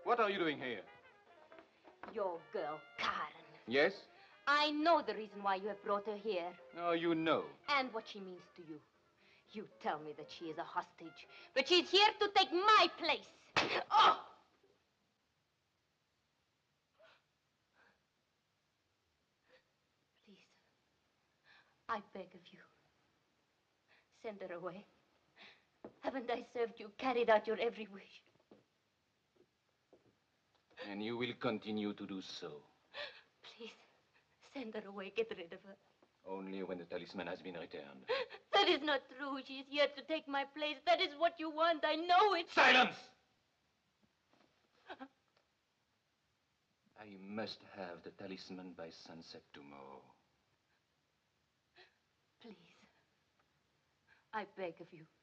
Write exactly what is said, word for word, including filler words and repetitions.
What are you doing here? Your girl, Karen. Yes? I know the reason why you have brought her here. Oh, you know. And what she means to you. You tell me that she is a hostage, but she's here to take my place. Oh! Please, I beg of you, send her away. Haven't I served you, carried out your every wish? And you will continue to do so. Please, send her away, get rid of her. Only when the talisman has been returned. That is not true. She is here to take my place. That is what you want. I know it. Silence! I must have the talisman by sunset tomorrow. Please, I beg of you.